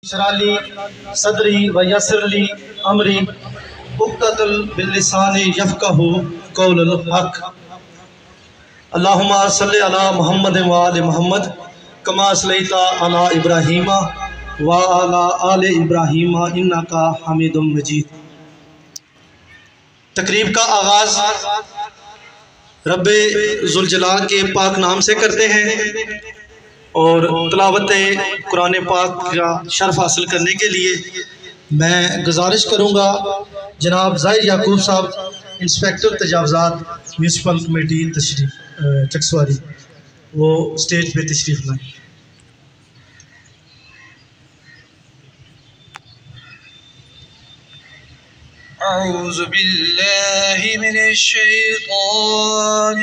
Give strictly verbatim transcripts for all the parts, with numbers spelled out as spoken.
اشرح لی صدری ویسر لی امری عقدۃ باللسان یفقہوا قول الحق۔ اللہم صلی علی محمد وآل محمد کما صلیت علی ابراہیم وعلی آل ابراہیم انک حمید مجید۔ تقریب کا آغاز رب ذوالجلال کے پاک نام سے کرتے ہیں اور تلاوت قرآن پاک کا شرف حاصل کرنے کے لیے میں گزارش کروں گا جناب ظاہر یعقوب صاحب انسپیکٹر تجاوزات میونسپل کمیٹی تشریف چکسواری، وہ سٹیج پہ تشریف لائیں۔ اعوذ باللہ من الشیطان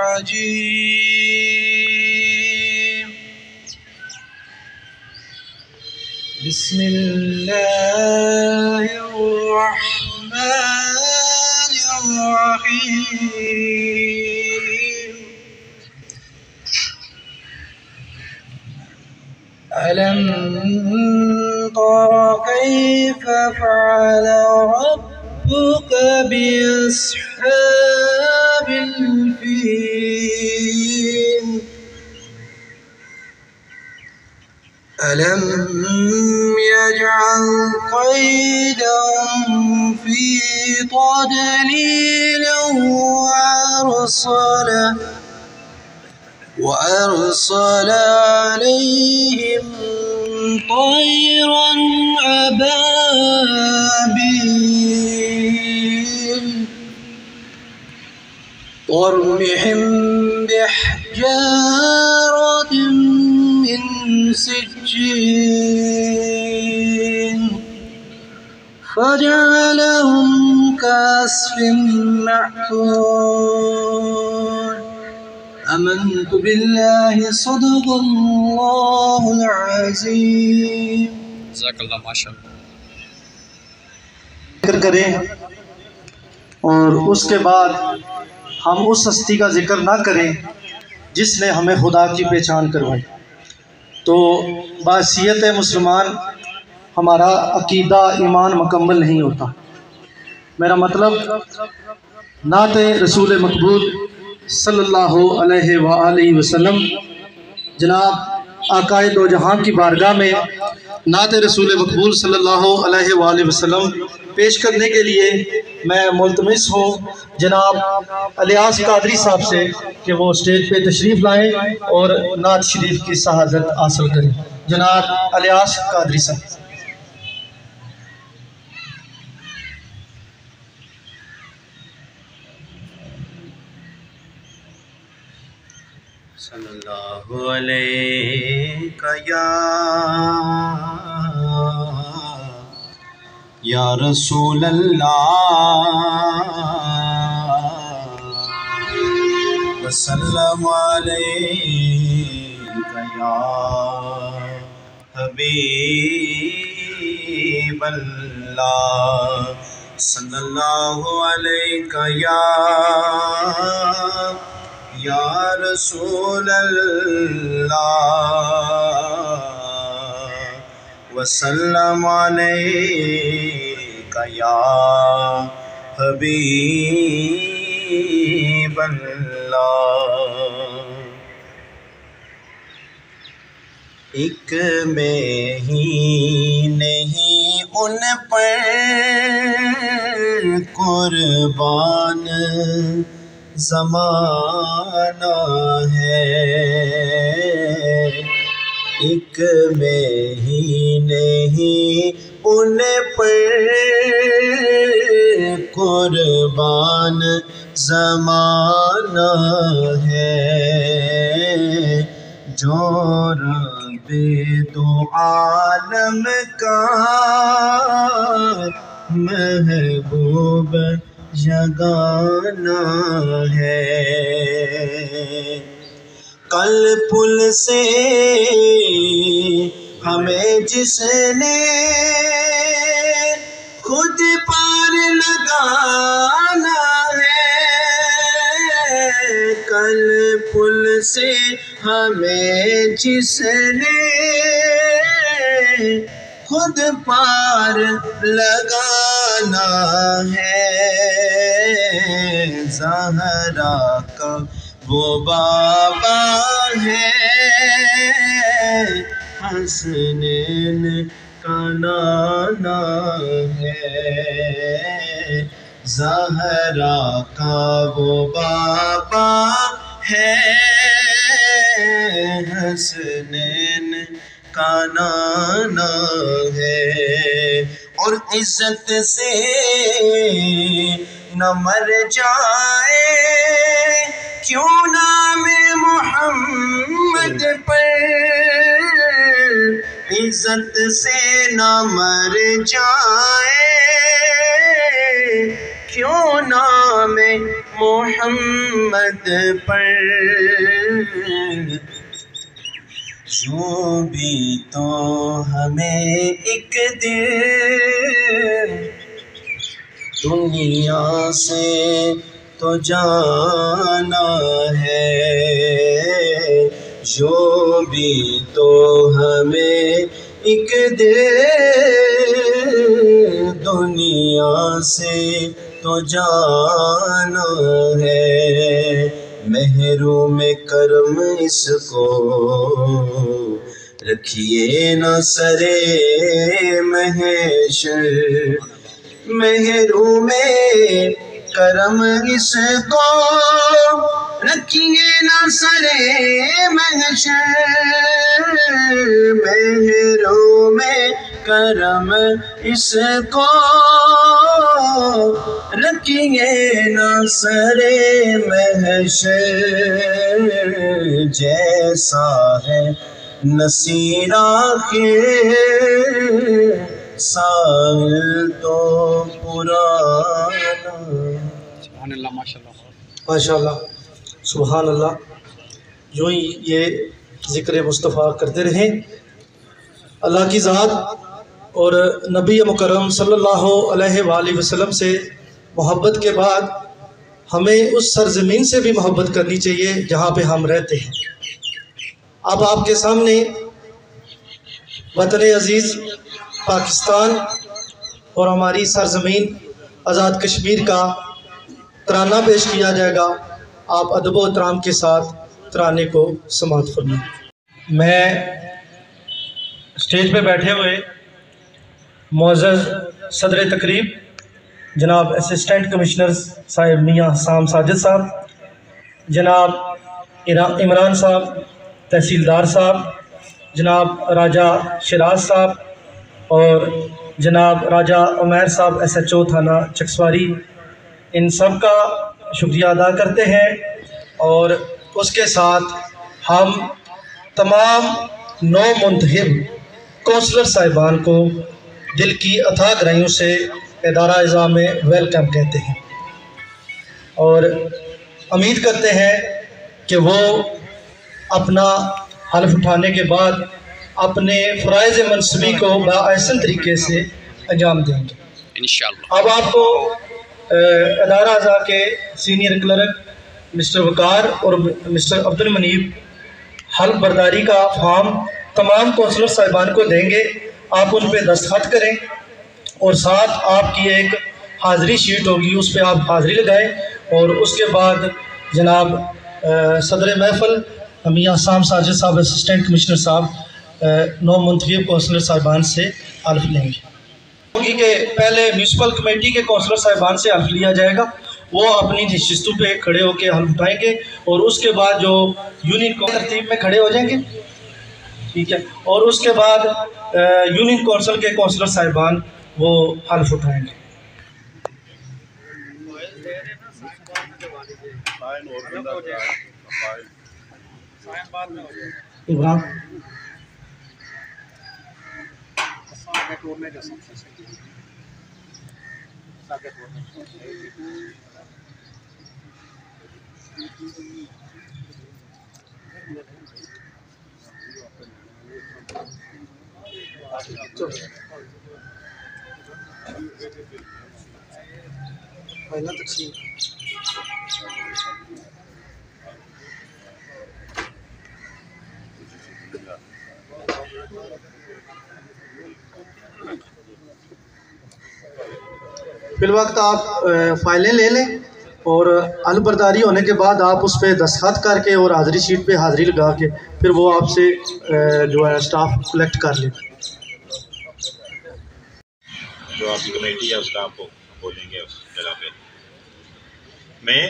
الرجیم، بسم اللہ الرحمن الرحیم۔ ألم تر كيف فعل ربك بأصحاب الفيل؟ ألم يجعل كيدهم في تضليل وأرسل وأرسل عليهم طيرا أبابيل ترميهم بحجارة من سجيل فجعلهم كعصف مأكول۔ آمنت باللہ صدق اللہ العظیم۔ جزاک اللہ ماشاءاللہ۔ ذکر کریں اور اس کے بعد ہم اس ہستی کا ذکر نہ کریں جس نے ہمیں خدا کی پہچان کروائی تو بحیثیت مسلمان ہمارا عقیدہ ایمان مکمل نہیں ہوتا۔ میرا مطلب نعت رسول مقبول صلی اللہ علیہ وآلہ وسلم جناب آقائے دو جہاں کی بارگاہ میں نعت رسول مقبول صلی اللہ علیہ وآلہ وسلم پیش کرنے کے لیے میں ملتمس ہوں جناب الیاس قادری صاحب سے کہ وہ سٹیج پہ تشریف لائیں اور نعت شریف کی شہادت حاصل کریں۔ جناب الیاس قادری صاحب۔ صلی اللہ علیہ یا یا رسول اللہ وسلم علیک یا حبیب اللہ صلی اللہ علیک یا یا رسول اللہ وسلم علیک یا حبیب اللہ۔ ایک میں ہی نہیں ان پر قربان زمانہ ہے، ایک میں ہی نہیں ان پر قربان زمانہ ہے، جو رب دو عالم کا محبوب جگانا ہے۔ کل پل سے ہمیں جس نے خود پار لگانا ہے، کل پل سے ہمیں جس نے خود پار لگانا ہے، زہرا کا وہ بابا ہے، حسنین کا نانا ہے، زہرا کا وہ بابا ہے، حسنین کا نانا ہے، اور عزت سے نہ مر جائے کیوں نام محمد پر، عزت سے نہ مر جائے کیوں نام محمد پر، یوں بھی تو ہمیں ایک دن دنیا سے تو جانا ہے، یوں بھی تو ہمیں ایک دن دنیا سے تو جانا ہے، محروم کرم اس کو رکھیے نہ سرے محشر، محروم کرم اس کو رکھیے نہ سرے محشر، محروم کرم اس کو رکھیے نہ سرے محشر، جیسا ہے نصیر آخر سائل تو پرانا۔ سبحان اللہ، ماشاءاللہ ماشاءاللہ، سبحان اللہ۔ جو ہی یہ ذکر مصطفیٰ کرتے رہیں، اللہ کی ذات اور نبی مکرم صلی اللہ علیہ وآلہ وسلم سے محبت کے بعد ہمیں اس سرزمین سے بھی محبت کرنی چاہیے جہاں پہ ہم رہتے ہیں۔ اب آپ کے سامنے وطن عزیز پاکستان اور ہماری سرزمین آزاد کشمیر کا ترانہ پیش کیا جائے گا، آپ ادب و احترام کے ساتھ ترانے کو سماعت فرمائیں۔ میں اسٹیج پہ بیٹھے ہوئے معزز صدر تقریب جناب اسسٹنٹ کمشنر صاحب میاں حسام ساجد صاحب، جناب عمران صاحب تحصیلدار صاحب، جناب راجہ شراز صاحب اور جناب راجہ عمیر صاحب ایس ایچ او تھانہ چکسواری، ان سب کا شکریہ ادا کرتے ہیں، اور اس کے ساتھ ہم تمام نو منتخب کونسلر صاحبان کو دل کی اتھاہ گہرائیوں سے ادارہ اعزاز میں ویلکم کہتے ہیں، اور امید کرتے ہیں کہ وہ اپنا حلف اٹھانے کے بعد اپنے فرائض منصبی کو بااحسن طریقے سے انجام دیں گے انشاءاللہ۔ اب آپ کو ادارہ اعزاء کے سینئر کلرک مسٹر وقار اور مسٹر عبد المنیب حلف برداری کا فارم تمام کونسلر صاحبان کو دیں گے، آپ ان پہ دستخط کریں، اور ساتھ آپ کی ایک حاضری شیٹ ہوگی، اس پہ آپ حاضری لگائیں، اور اس کے بعد جناب صدر محفل میاں حسام ساجد صاحب اسسٹنٹ کمشنر صاحب نو منتخب کونسلر صاحبان سے حلف لیں گے، کہ پہلے میونسپل کمیٹی کے کونسلر صاحبان سے حلف لیا جائے گا، وہ اپنی نشستوں پہ کھڑے ہو کے حلف اٹھائیں گے، اور اس کے بعد جو یونین ترتیب میں کھڑے ہو جائیں گے، ٹھیک ہے، اور اس کے بعد یونین کونسل کے کونسلر صاحبان وہ حلف اٹھائیں گے۔ عمران پہلا تقسیم فی الوقت آپ فائلیں لے لیں اور البرداری ہونے کے بعد آپ اس پہ دستخط کر کے اور حاضری شیٹ پہ حاضری لگا کے پھر وہ آپ سے جو ہے اسٹاف کلیکٹ کر لیں. جو آپ کی کمیٹی ہے اس کا آپ کو بولیں گے اس جگہ پہ. میں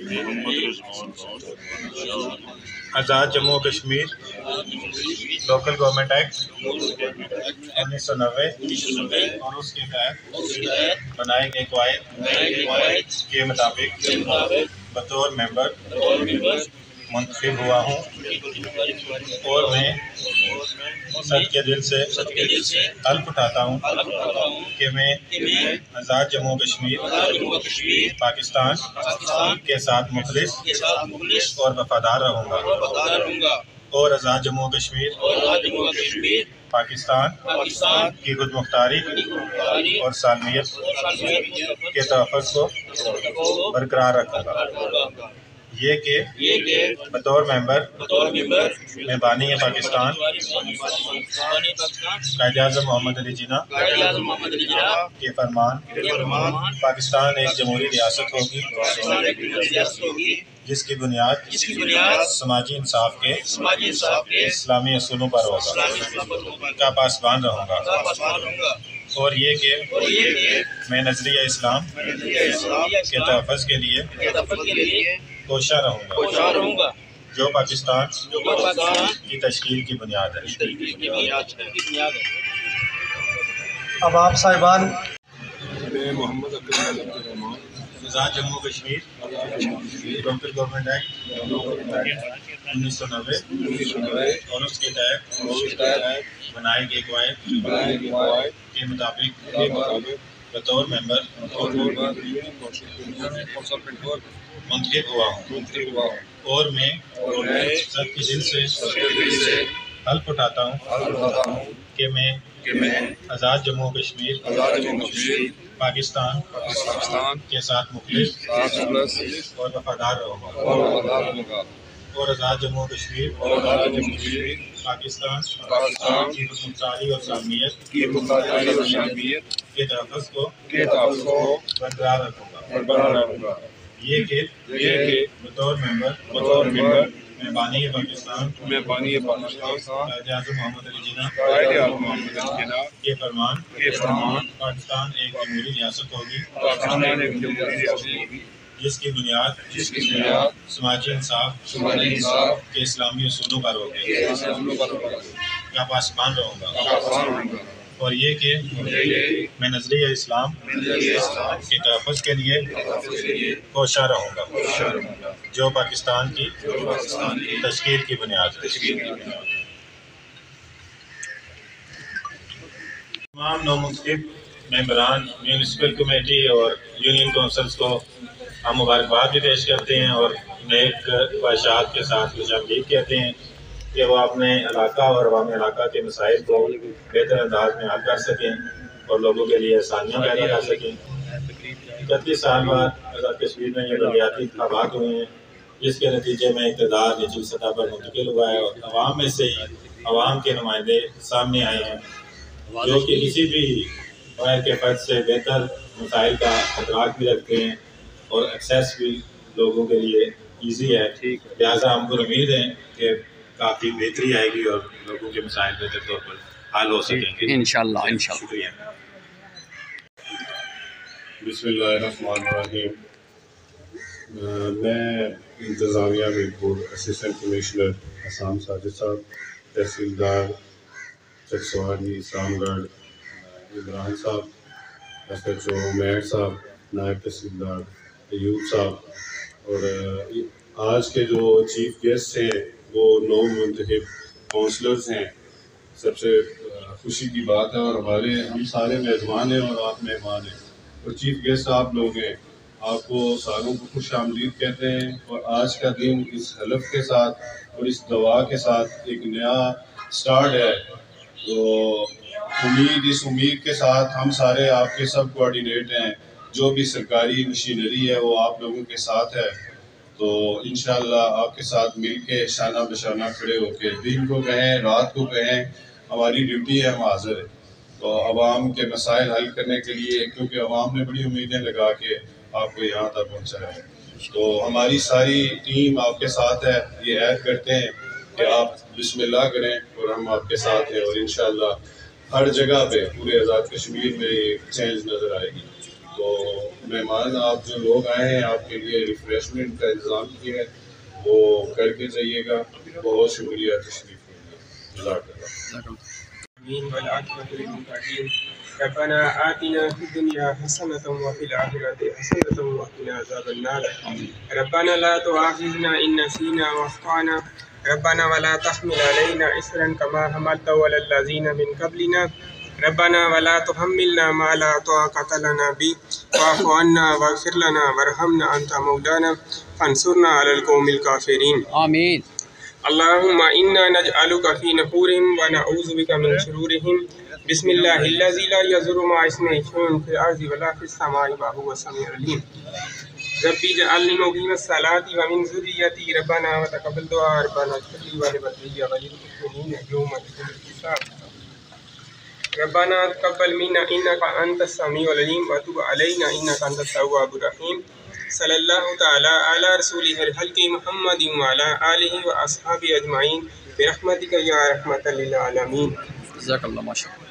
آزاد جموں و کشمیر لوکل گورنمنٹ ایکٹ انیس سو نوے اور اس کے تحت بنائے گئے قواعد کے مطابق بطور ممبر منتخب ہوا ہوں اور میں سب کے دل سے حلف اٹھاتا ہوں کہ میں آزاد جموں و کشمیر پاکستان کے ساتھ مخلص اور وفادار رہوں گا اور آزاد جموں و کشمیر پاکستان کی خود مختاری اور سالمیت کے تحفظ کو برقرار رکھوں گا. یہ کہ بطور ممبر میں بانی پاکستان قائد اعظم محمد علی جناح کے فرمان پاکستان ایک جمہوری ریاست ہوگی جس کی بنیاد سماجی انصاف کے اسلامی اصولوں پر ہوگا کا پاسبان رہوں گا. اور یہ کہ میں نظریہ اسلام کے تحفظ کے لیے کوشاں رہوں گا جو پاکستان کی تشکیل کی بنیاد ہے. اب آپ صاحبان میں محمد عبدالرحمان آزاد جموں و کشمیر لوکل گورنمنٹ ایکٹ انیس سو نوے اور اس کے تحت بنائے گئے قواعد کے مطابق بطور ممبر منتخب ہوا ہوں اور میں سب کے دل سے حلف اٹھاتا ہوں کہ میں آزاد جموں و کشمیر پاکستان کے ساتھ مخلص اور وفادار رہوں گا اور آزاد جموں و کشمیر پاکستان کی خود مختاری اور سالمیت کے تحفظ کو برقرار رکھوں گا. یہ کہ بطور ممبر میں بانی پاکستان قائد اعظم محمد علی جناح کے فرمان پاکستان ایک جمہوری ریاست ہوگی جس کی بنیاد سماجی انصاف کے اسلامی اصولوں پر ہوگی کا پاسبان رہوں گا. اور یہ کہ میں نظریہ اسلام کے تحفظ کے لیے کوشاں رہوں گا جو پاکستان کی تشکیل کی بنیاد ہے. تمام نومنتخب ممبران میونسپل کمیٹی اور یونین کونسلز کو ہم مبارکباد بھی پیش کرتے ہیں اور نیک خواہشات کے ساتھ خوش آمدید کہتے ہیں کہ وہ اپنے علاقہ اور عوامی علاقہ کے مسائل کو بہتر انداز میں حل کر سکیں اور لوگوں کے لیے آسانیاں پیدا کر سکیں. اکتیس سال بعد آزاد کشمیر میں یہ بلدیاتی انتخابات ہوئے ہیں جس کے نتیجے میں اقتدار نچلی سطح پر منتقل ہوا ہے اور عوام میں سے ہی عوام کے نمائندے سامنے آئے ہیں جو کہ کسی بھی غیر کے فرد سے بہتر مسائل کا ادراک بھی رکھتے ہیں اور ایکسیس بھی لوگوں کے لیے ایزی ہے. لہٰذا ہم کو امید ہے کہ کافی بہتری آئے گی اور لوگوں کے مسائل بہتر طور پر حل ہو سکیں گے انشاءاللہ انشاءاللہ. شکریہ. بسم اللہ الرحمن الرحیم. میں انتظامیہ میرپور اسسٹنٹ کمشنر حسام ساجد صاحب، تحصیلدار چکسواری اسلام گڑھ عمران صاحب، ایس ایچ او میٹ صاحب، نائب تحصیلدار ایوب صاحب اور آج کے جو چیف گیسٹ ہیں وہ نو منتخب کونسلرز ہیں. سب سے خوشی کی بات ہے اور ہمارے ہم سارے میزبان ہیں اور آپ مہمان ہیں اور چیف گیسٹ آپ لوگ ہیں. آپ کو ساروں کو خوش آمدید کہتے ہیں اور آج کا دن اس حلف کے ساتھ اور اس دعا کے ساتھ ایک نیا سٹارٹ ہے. تو امید اس امید کے ساتھ ہم سارے آپ کے سب کوآرڈینیٹ ہیں، جو بھی سرکاری مشینری ہے وہ آپ لوگوں کے ساتھ ہے. تو انشاءاللہ آپ کے ساتھ مل کے شانہ بشانہ کھڑے ہو کے دن کو کہیں رات کو کہیں ہماری ڈیوٹی ہے، ہم حاضر ہیں. تو عوام کے مسائل حل کرنے کے لیے، کیونکہ عوام نے بڑی امیدیں لگا کے آپ کو یہاں تک پہنچایا ہے، تو ہماری ساری ٹیم آپ کے ساتھ ہے. یہ عہد کرتے ہیں کہ آپ بسم اللہ کریں اور ہم آپ کے ساتھ ہیں، اور انشاءاللہ ہر جگہ پہ پورے آزاد کشمیر میں یہ چینج نظر آئے گی. تو مہمان آپ جو لوگ آئے ہیں، آپ کے لیے ریفریشمنٹ کا انتظام کیا ہے، وہ کر کے جائیے گا. بہت شکریہ تشریف لینے کا. جزاک اللہ. والعاقبة للمتقين. ربنا آتنا في الدنيا حسنة وفي الآخرة حسنة وقنا عذاب النار. ربنا لا تؤاخذنا إن نسينا وأخطأنا. ربنا ولا تحمل علينا إصرا كما حملته على الذين من قبلنا. ربنا ولا تحملنا ما لا طاقة لنا به واعف عنا واغفر لنا وارحمنا أنت مولانا فانصرنا على القوم الكافرين. آمين. اللهم إنا نجعلك في نحورهم ونعوذ بك من شرورهم. بسم الله الذي لا يضر مع اسمه شيء في الأرض ولا في السماء وهو السميع العليم. ربي اجعلني مقيم الصلاة ومن ذريتي. ربنا وتقبل دعاء. ربنا اغفر لي ولوالدي وللمؤمنين يوم يقوم الحساب. ربنا تقبل منا إنك أنت السميع العليم وتب علينا إنك أنت التواب الرحيم. صلی اللہ تعالی علی رسولہ الخلق محمد وعلی آلہ و اصحابہ اجمعین برحمتک یا رحمت للعالمین. جزاک اللہ ماشاء اللہ.